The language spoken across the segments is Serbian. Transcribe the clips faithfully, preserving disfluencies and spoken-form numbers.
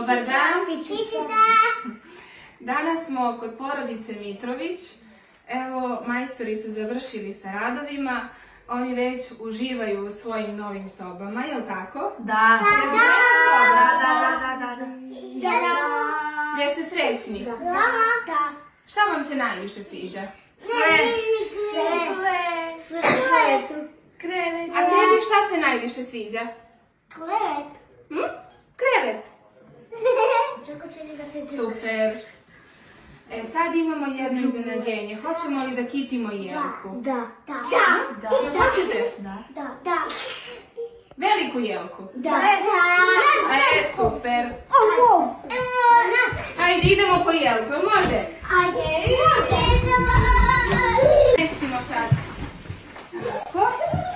Dobar dan. Danas smo kod porodice Mitrović. Evo, majstori su završili sa radovima. Oni već uživaju u svojim novim sobama, je li tako? Da. Jesu lepa soba? Da, da, da, da. Jeste srećni? Da. Šta vam se najviše sviđa? Sve. Sve. Sve. Krevet. A tebi šta se najviše sviđa? Krevet. Hm? Krevet. Čako će li da te ću? Super. E, sad imamo jedno iznenađenje. Hoćemo li da kitimo Jelku? Da. Da. Da. Hoćete? Da. Da. Da. Veliku Jelku? Da. E, super. Ovo. Ajde, idemo po Jelku, može? Ajde. Može. Mestimo sad. Ovako.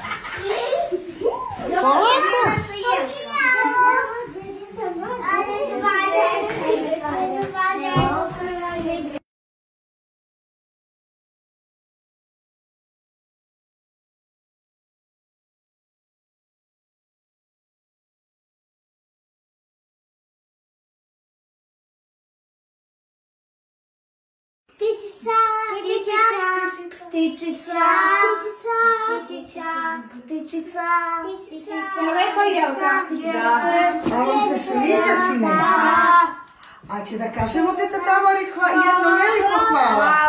Polako. Птичица, птичица, птичица, птичица, птичица. Lepa Jelka? Da. A vam se sviđa, sine? A će da kažemo teta Tamari jedno veliko hvala.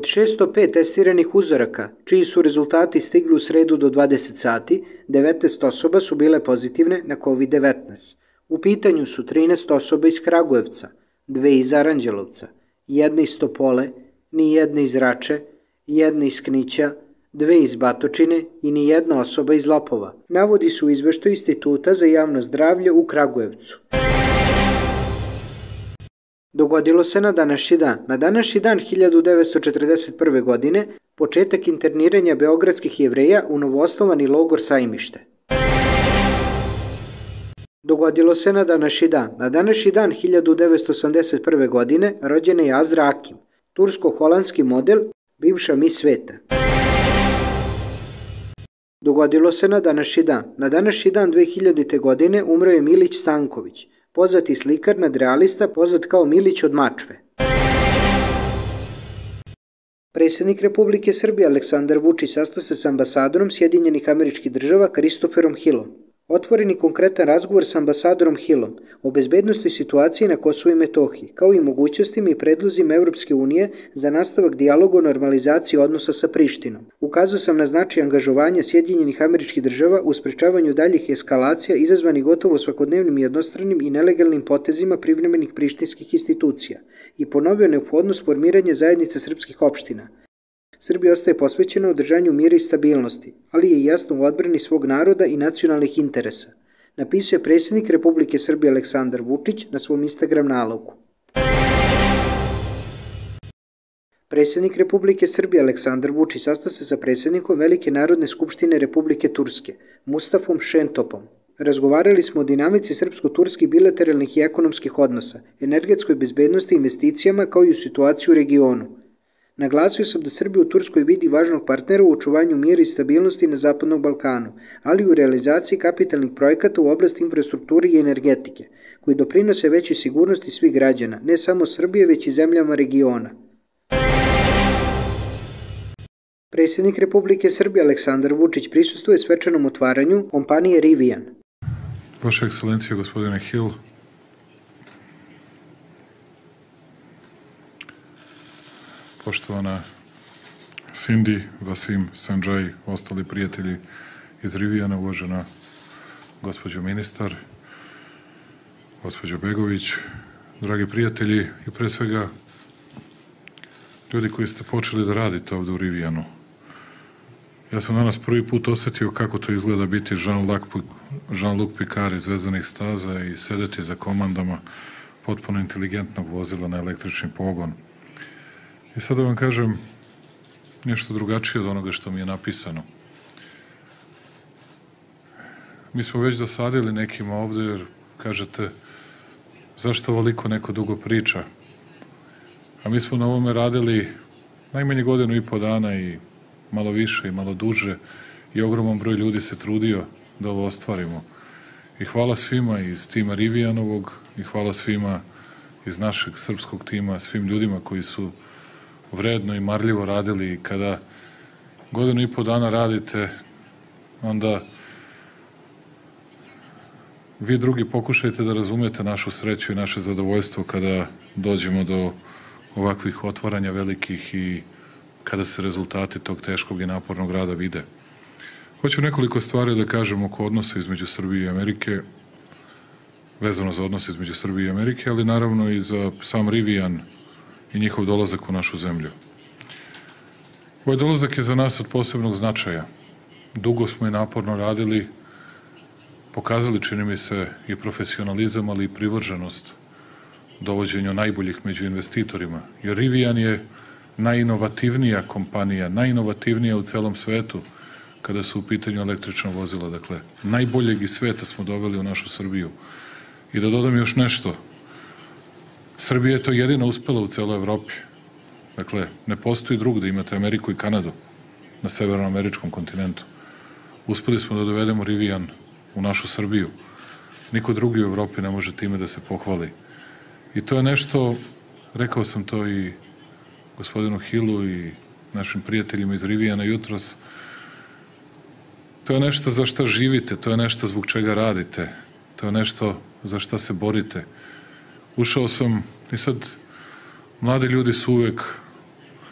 Od šesto pet testiranih uzoraka, čiji su rezultati stigli u sredu do dvadeset sati, devetnaest osoba su bile pozitivne na kovid devetnaest. U pitanju su trinaest osoba iz Kragujevca, dve iz Aranđelovca, jedna iz Topole, ni jedna iz Rače, jedna iz Knića, dve iz Batočine i ni jedna osoba iz Lapova. Navodi su u izveštaju Instituta za javno zdravlje u Kragujevcu. Dogodilo se na današnji dan. Na današnji dan hiljadu devetsto četrdeset prve. godine početak interniranja beogradskih Jevreja u novoosnovani logor Sajmište. Dogodilo se na današnji dan. Na današnji dan hiljadu devetsto osamdeset prve. godine rođena je Azra Akim, tursko-holandski model, bivša mis sveta. Dogodilo se na današnji dan. Na današnji dan dve hiljadite. godine umro je Milić Stanković, poznati slikar nadrealista poznat kao Milić od Mačve. Predsjednik Republike Srbije Aleksandar Vučić sastao se s ambasadorom Sjedinjenih Američkih Država Christopherom Hillom. Otvoreni konkretan razgovor s ambasadorom Hillom o bezbednosti situacije na Kosovu i Metohiji, kao i mogućnostima i predlozima Evropske unije za nastavak dijaloga o normalizaciji odnosa sa Prištinom. Ukazao sam na značaj angažovanja Sjedinjenih Američkih Država u sprečavanju daljih eskalacija izazvanih gotovo svakodnevnim jednostranim i nelegalnim potezima privremenih prištinskih institucija i ponovio neophodnost formiranja zajednice srpskih opština. Srbija ostaje posvećena održanju mira i stabilnosti, ali je jasno u odbrani svog naroda i nacionalnih interesa, napisao je predsjednik Republike Srbije Aleksandar Vučić na svom Instagram nalogu. Predsjednik Republike Srbije Aleksandar Vučić sastao se sa predsjednikom Velike narodne skupštine Republike Turske, Mustafom Šentopom. Razgovarali smo o dinamici srpsko-turskih bilateralnih i ekonomskih odnosa, energetskoj bezbednosti i investicijama kao i u situaciju u regionu. Naglasio sam da Srbija u Turskoj vidi važnog partnera u očuvanju mira i stabilnosti na Zapadnom Balkanu, ali i u realizaciji kapitalnih projekata u oblasti infrastrukture i energetike, koji doprinose većoj sigurnosti svih građana, ne samo Srbije, već i zemljama regiona. Predsjednik Republike Srbije Aleksandar Vučić prisustvuje svečanom otvaranju kompanije Rivian. Vaša ekscelencija, gospodine Hill, poštovana Cindy, Vasim, Sanđaj, ostali prijatelji iz Rivijana, uvažena gospođo ministar, gospođo Begović, dragi prijatelji i pre svega ljudi koji ste počeli da radite ovde u Rivijanu. Ja sam danas prvi put osetio kako to izgleda biti Jean-Luc Picard iz Zvezdanih staza i sedeti za komandama potpuno inteligentnog vozila na električni pogon. I sad da vam kažem nešto drugačije od onoga što mi je napisano. Mi smo već dosadili nekima ovde, jer kažete, zašto ovoliko neko dugo priča? A mi smo na ovome radili najmanje godinu i po dana i malo više i malo duže i ogroman broj ljudi se trudio da ovo ostvarimo. I hvala svima iz tima Rivijanovog i hvala svima iz našeg srpskog tima, svim ljudima koji su vredno i marljivo radili i kada godinu i po dana radite, onda vi drugi pokušajte da razumete našu sreću i naše zadovoljstvo kada dođemo do ovakvih otvaranja velikih i kada se rezultati tog teškog i napornog rada vide. Hoću nekoliko stvari da kažem oko odnosa između Srbije i Amerike, vezano za odnose između Srbije i Amerike, ali naravno i za sam Rivijan i njihov dolazak u našu zemlju. Ovaj dolazak je za nas od posebnog značaja. Dugo smo i naporno radili, pokazali, čini mi se, i profesionalizam, ali i privrženost dovođenju najboljih među investitorima. Jer Rivijan je najinovativnija kompanija, najinovativnija u celom svetu kada su u pitanju električna vozila. Dakle, najboljeg iz sveta smo doveli u našu Srbiju. I da dodam još nešto, Srbija je to jedina uspela u celoj Evropi. Dakle, ne postoji drug da imate Ameriku i Kanadu na severnoameričkom kontinentu. Uspeli smo da dovedemo Rivijan u našu Srbiju. Niko drugi u Evropi ne može time da se pohvali. I to je nešto, rekao sam to i gospodinu Hillu i našim prijateljima iz Rivijana jutros, to je nešto za šta živite, to je nešto zbog čega radite, to je nešto za šta se borite. Ušao sam i sad, mladi ljudi su uvek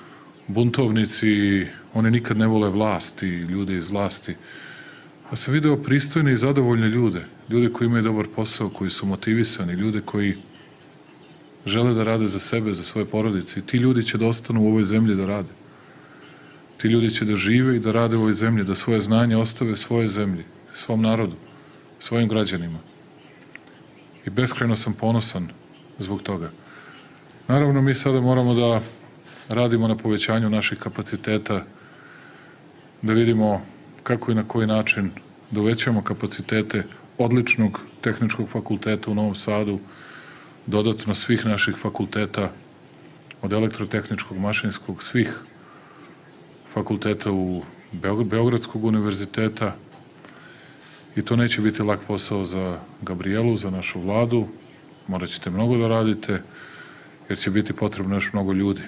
buntovnici, oni nikad ne vole vlast i ljude iz vlasti. Pa sam video pristojne i zadovoljne ljude, ljude koji imaju dobar posao, koji su motivisani, ljude koji žele da rade za sebe, za svoje porodice. I ti ljudi će da ostanu u ovoj zemlji da rade. Ti ljudi će da žive i da rade u ovoj zemlji, da svoje znanje ostave svoje zemlji, svom narodu, svojim građanima. I beskrajno sam ponosan zbog toga. Naravno, mi sada moramo da radimo na povećanju naših kapaciteta, da vidimo kako i na koji način da uvećamo kapacitete odličnog tehničkog fakulteta u Novom Sadu, dodatno svih naših fakulteta, od elektrotehničkog, mašinskog, svih fakulteta u Beogradskog univerziteta. I to neće biti lak posao za Gabrielu, za našu vladu. Morat ćete mnogo da radite, jer će biti potrebno još mnogo ljudi.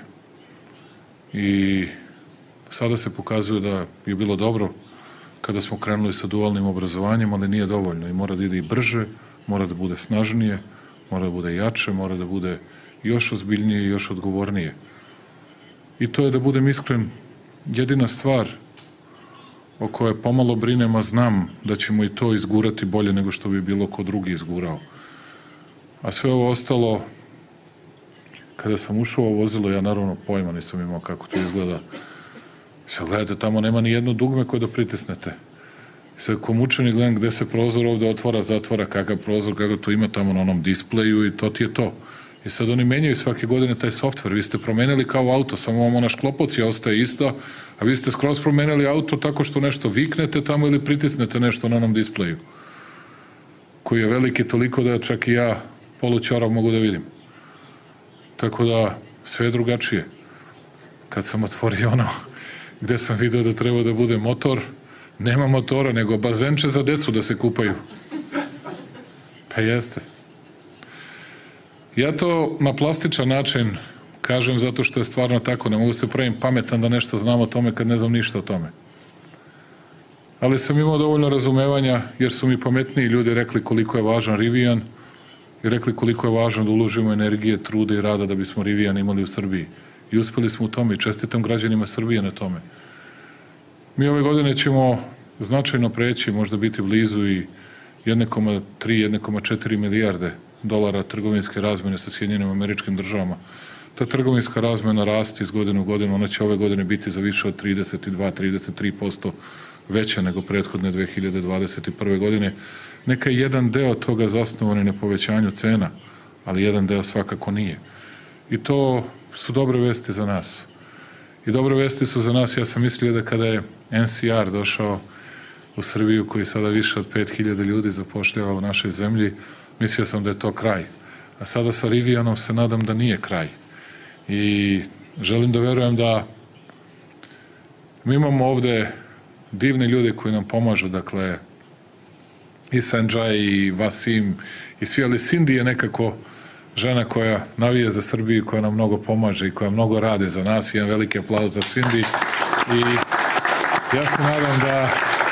I sada se pokazuje da je bilo dobro kada smo krenuli sa dualnim obrazovanjem, ali nije dovoljno i mora da ide i brže, mora da bude snažnije, mora da bude jače, mora da bude još ozbiljnije i još odgovornije. I to je, da budem iskren, jedina stvar o kojoj pomalo brinem, a znam da ćemo i to izgurati bolje nego što bi bilo ko drugi izgurao. A sve ovo ostalo, kada sam ušao u vozilo, ja naravno pojma nisam imao kako to izgleda. Sad gledajte, tamo nema ni jedno dugme koje da pritisnete. Sad ko mučeni gledam gde se prozor ovde otvara, zatvara, kakav prozor, kako to ima tamo na onom displeju i to ti je to. I sad oni menjaju svake godine taj softver. Vi ste promenili kao auto, samo vam ona šklopocija ostaje ista, a vi ste skroz promenili auto tako što nešto viknete tamo ili pritisnete nešto na onom displeju, koji je veliki toliko da čak i ja polućorav mogu da vidim. Tako da sve je drugačije. Kad sam otvorio ono gde sam video da treba da bude motor, nema motora, nego bazenče za decu da se kupaju. Pa jeste. Ja to na plastičan način kažem zato što je stvarno tako. Ne mogu se pravim pametan da nešto znam o tome kad ne znam ništa o tome. Ali sam imao dovoljno razumevanja jer su mi pametniji ljudi rekli koliko je važan Rivian i rekli koliko je važno da uložimo energije, trude i rada da bismo Rivian imali u Srbiji. I uspeli smo u tome i čestitam građanima Srbije na tome. Mi ove godine ćemo značajno preći, možda biti blizu i jedan zarez tri do jedan zarez četiri milijarde dolara trgovinske razmene sa Sjedinjenim Američkim Državama. Ta trgovinska razmena raste iz godine u godinu, ona će ove godine biti za više od trideset dva do trideset tri posto veća nego prethodne dve hiljade dvadeset prve. godine. Neka je jedan deo toga zasnovan na povećanju cena, ali jedan deo svakako nije. I to su dobre vesti za nas. I dobre vesti su za nas, ja sam mislio da kada je N C R došao u Srbiju, koji sada više od pet hiljada ljudi zapošljava u našoj zemlji, mislio sam da je to kraj. A sada sa Rivianom se nadam da nije kraj. I želim da verujem da mi imamo ovde divne ljude koji nam pomažu, dakle, i Sanđaj, i Vasim, i svi, ali Cindy je nekako žena koja navije za Srbiju, koja nam mnogo pomaže i koja mnogo rade za nas. Jedan veliki aplauz za Cindy. I ja se nadam da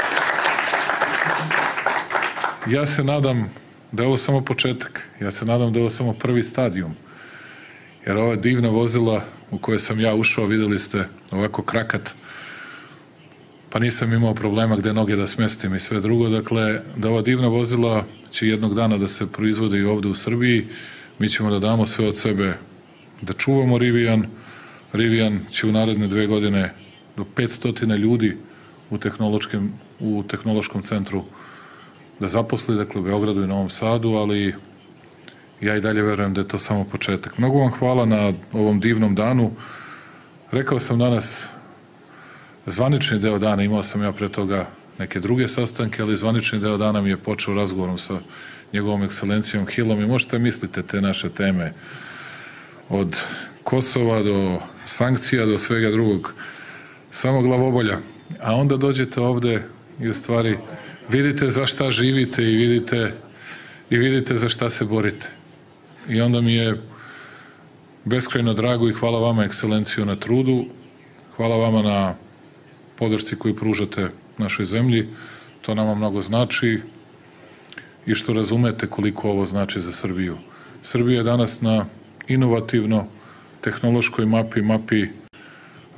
ja se nadam da je ovo samo početak. Ja se nadam da je ovo samo prvi stadijum. Jer ova divna vozila u koje sam ja ušao, videli ste, ovako krakat, pa nisam imao problema gde noge da smestim i sve drugo. Dakle, da ova divna vozila će jednog dana da se proizvode i ovde u Srbiji. Mi ćemo da damo sve od sebe da čuvamo Rivian. Rivian će u naredne dve godine do petsto ljudi u tehnološkom, u tehnološkom centru da zaposli, dakle u Beogradu i Novom Sadu, ali ja i dalje verujem da je to samo početak. Mnogo vam hvala na ovom divnom danu. Rekao sam danas, zvanični deo dana, imao sam ja pre toga neke druge sastanke, ali zvanični deo dana mi je počeo razgovorom sa njegovom ekscelencijom Hillom i možete mislite te naše teme od Kosova do sankcija do svega drugog, samo glavobolja. A onda dođete ovde i u stvari vidite za šta živite i vidite i vidite za šta se borite. I onda mi je beskrajno drago i hvala vama, ekscelenciju, na trudu, hvala vama na podršci koju pružate našoj zemlji, to nama mnogo znači i što razumete koliko ovo znači za Srbiju. Srbija je danas na inovativno tehnološkoj mapi, mapi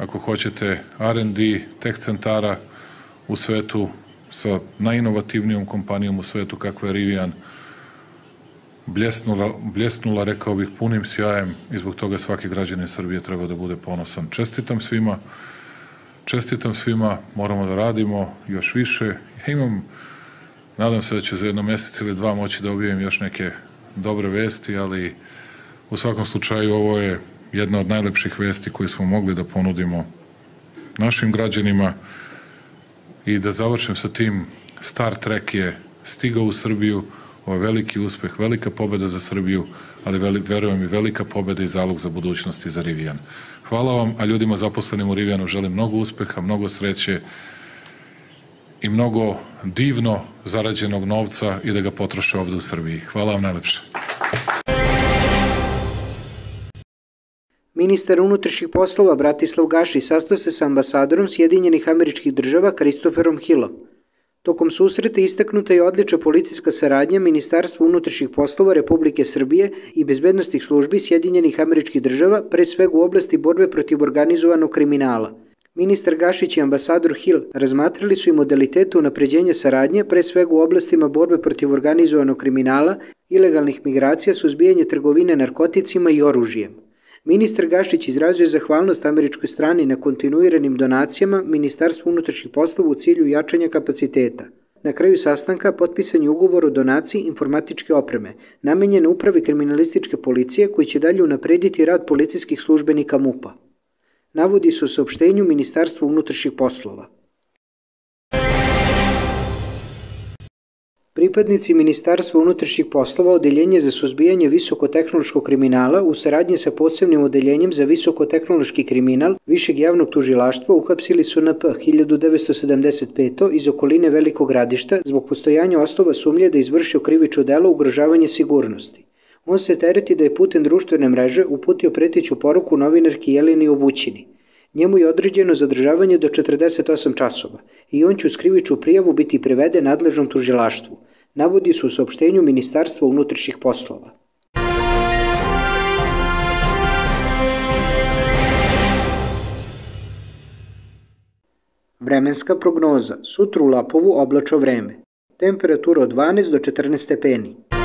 ako hoćete, R and D, tech centara u svetu sa najinovativnijom kompanijom u svetu kakva je Rivian, bljesnula, bljesnula, rekao bih, punim sjajem i zbog toga svaki građanin Srbije treba da bude ponosan. Čestitam svima, čestitam svima, moramo da radimo još više. Ja imam, nadam se da ću za jedno mjesec ili dva moći da objavim još neke dobre vesti, ali u svakom slučaju ovo je jedna od najlepših vesti koje smo mogli da ponudimo našim građanima. I da završim sa tim, Star Trek je stigao u Srbiju, ovo je veliki uspeh, velika pobeda za Srbiju, ali veli, verujem i velika pobeda i zalog za budućnost i za Rivian. Hvala vam, a ljudima zaposlenim u Rivianu želim mnogo uspeha, mnogo sreće i mnogo divno zarađenog novca i da ga potroše ovde u Srbiji. Hvala vam najlepše. Ministar unutrašnjih poslova Bratislav Gašić sastao se sa ambasadorom Sjedinjenih Američkih Država Christopherom Hillom. Tokom susreta istaknuta je odlična policijska saradnja Ministarstva unutrašnjih poslova Republike Srbije i bezbednosnih službi Sjedinjenih Američkih Država, pre svega u oblasti borbe protiv organizovanog kriminala. Ministar Gašić i ambasador Hill razmatrali su i modalitete unapređenja saradnje, pre svega u oblastima borbe protiv organizovanog kriminala, ilegalnih migracija, suzbijanje trgovine narkoticima i oružjem. Ministar Gašić izrazio zahvalnost američkoj strani na kontinuiranim donacijama Ministarstva unutrašnjih poslova u cilju jačanja kapaciteta. Na kraju sastanka potpisan je ugovor o donaciji informatičke opreme, namenjene upravi kriminalističke policije koji će dalje unaprediti rad policijskih službenika MUP-a. Navodi se u saopštenju Ministarstva unutrašnjih poslova. Pripadnici Ministarstva unutrašnjih poslova Odeljenje za suzbijanje visokotehnološkog kriminala u saradnji sa posebnim odeljenjem za visokotehnološki kriminal Višeg javnog tužilaštva uhapsili su N P hiljadu devetsto sedamdeset pete. iz okoline Velikog Gradišta zbog postojanja osnova sumnje da je izvršio krivično delo ugrožavanje sigurnosti. On se tereti da je putem društvene mreže uputio preteću poruku novinarki Jeleni Obućini. Njemu je određeno zadržavanje do četrdeset osam časova i on će uz krivičnu prijavu biti priveden nadležnom tužilaštvu, navodi se u saopštenju Ministarstva unutrašnjih poslova. Vremenska prognoza. Sutra u Lapovu oblačno vreme. Temperatura od dvanaest do četrnaest stepeni.